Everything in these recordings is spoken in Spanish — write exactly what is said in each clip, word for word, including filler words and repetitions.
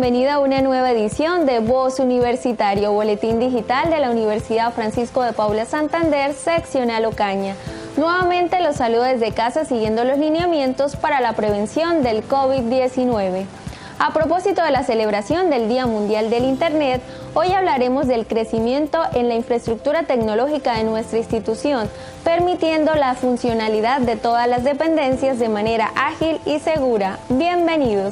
bienvenida a una nueva edición de Voz Universitario, boletín digital de la Universidad Francisco de Paula Santander, seccional Ocaña. Nuevamente los saludo desde casa siguiendo los lineamientos para la prevención del COVID diecinueve. A propósito de la celebración del Día Mundial del Internet, hoy hablaremos del crecimiento en la infraestructura tecnológica de nuestra institución, permitiendo la funcionalidad de todas las dependencias de manera ágil y segura. Bienvenidos.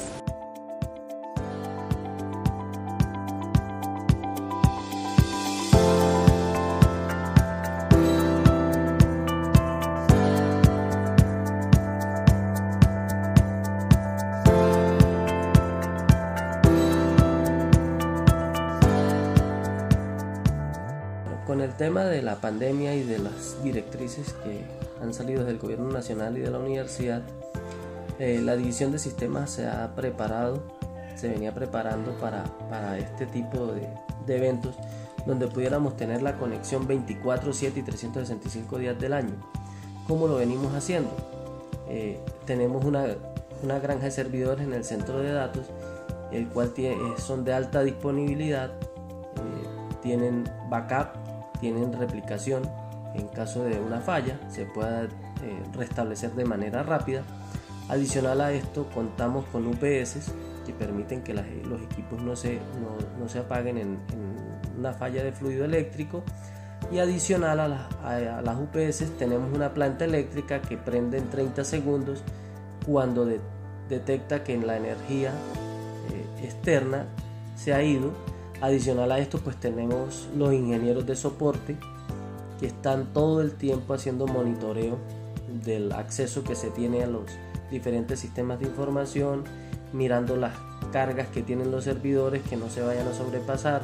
Con el tema de la pandemia y de las directrices que han salido del Gobierno Nacional y de la Universidad, eh, la División de Sistemas se ha preparado, se venía preparando para, para este tipo de, de eventos donde pudiéramos tener la conexión veinticuatro siete y trescientos sesenta y cinco días del año. ¿Cómo lo venimos haciendo? Eh, tenemos una, una granja de servidores en el centro de datos, el cual tiene, son de alta disponibilidad, eh, tienen backup, tienen replicación en caso de una falla, se pueda eh, restablecer de manera rápida. Adicional a esto, contamos con U P S que permiten que las, los equipos no se, no, no se apaguen en, en una falla de fluido eléctrico. Y adicional a, la, a, a las U P S tenemos una planta eléctrica que prende en treinta segundos cuando de, detecta que la energía eh, externa se ha ido. Adicional a esto, pues tenemos los ingenieros de soporte que están todo el tiempo haciendo monitoreo del acceso que se tiene a los diferentes sistemas de información, mirando las cargas que tienen los servidores que no se vayan a sobrepasar.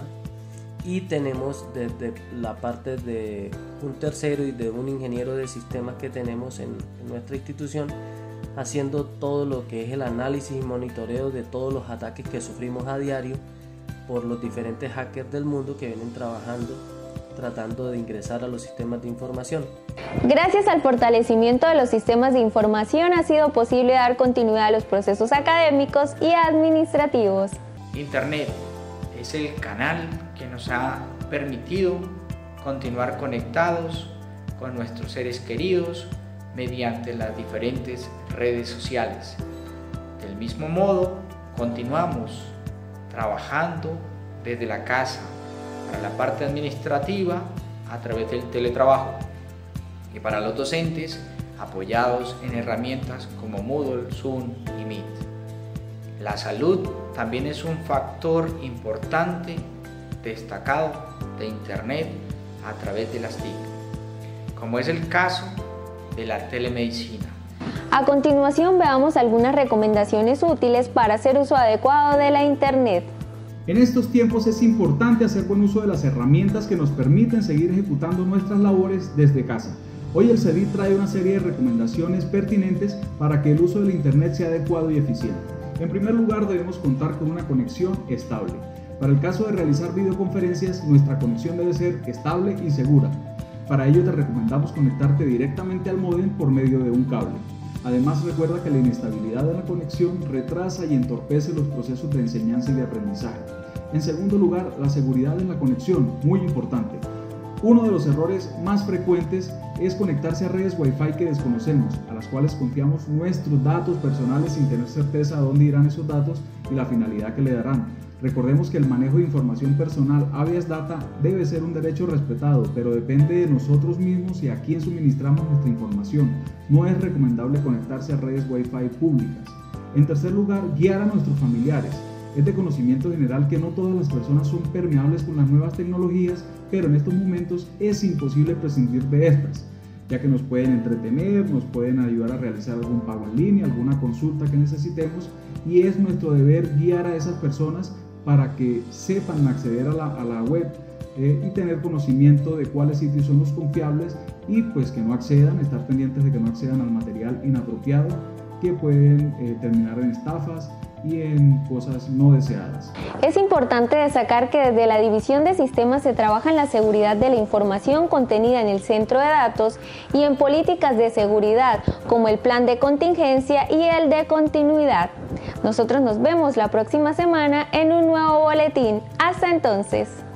Y tenemos desde la parte de un tercero y de un ingeniero de sistemas que tenemos en, en nuestra institución, haciendo todo lo que es el análisis y monitoreo de todos los ataques que sufrimos a diario por los diferentes hackers del mundo que vienen trabajando tratando de ingresar a los sistemas de información. Gracias al fortalecimiento de los sistemas de información ha sido posible dar continuidad a los procesos académicos y administrativos. Internet es el canal que nos ha permitido continuar conectados con nuestros seres queridos mediante las diferentes redes sociales. Del mismo modo, continuamos trabajando desde la casa para la parte administrativa a través del teletrabajo y para los docentes apoyados en herramientas como Moodle, Zoom y Meet. La salud también es un factor importante destacado de Internet a través de las T I C, como es el caso de la telemedicina. A continuación veamos algunas recomendaciones útiles para hacer uso adecuado de la Internet. En estos tiempos es importante hacer buen uso de las herramientas que nos permiten seguir ejecutando nuestras labores desde casa. Hoy el C E D I trae una serie de recomendaciones pertinentes para que el uso del Internet sea adecuado y eficiente. En primer lugar, debemos contar con una conexión estable. Para el caso de realizar videoconferencias, nuestra conexión debe ser estable y segura. Para ello te recomendamos conectarte directamente al módem por medio de un cable. Además, recuerda que la inestabilidad de la conexión retrasa y entorpece los procesos de enseñanza y de aprendizaje. En segundo lugar, la seguridad en la conexión, muy importante. Uno de los errores más frecuentes es conectarse a redes Wi-Fi que desconocemos, a las cuales confiamos nuestros datos personales sin tener certeza de dónde irán esos datos y la finalidad que le darán. Recordemos que el manejo de información personal, habeas data, debe ser un derecho respetado, pero depende de nosotros mismos y a quién suministramos nuestra información. No es recomendable conectarse a redes Wi-Fi públicas. En tercer lugar, guiar a nuestros familiares. Es de conocimiento general que no todas las personas son permeables con las nuevas tecnologías, pero en estos momentos es imposible prescindir de estas, ya que nos pueden entretener, nos pueden ayudar a realizar algún pago en línea, alguna consulta que necesitemos, y es nuestro deber guiar a esas personas para que sepan acceder a la, a la web eh, y tener conocimiento de cuáles sitios son los confiables y pues que no accedan, estar pendientes de que no accedan al material inapropiado que pueden eh, terminar en estafas y en cosas no deseadas. Es importante destacar que desde la División de Sistemas se trabaja en la seguridad de la información contenida en el centro de datos y en políticas de seguridad como el plan de contingencia y el de continuidad. Nosotros nos vemos la próxima semana en un nuevo boletín. Hasta entonces.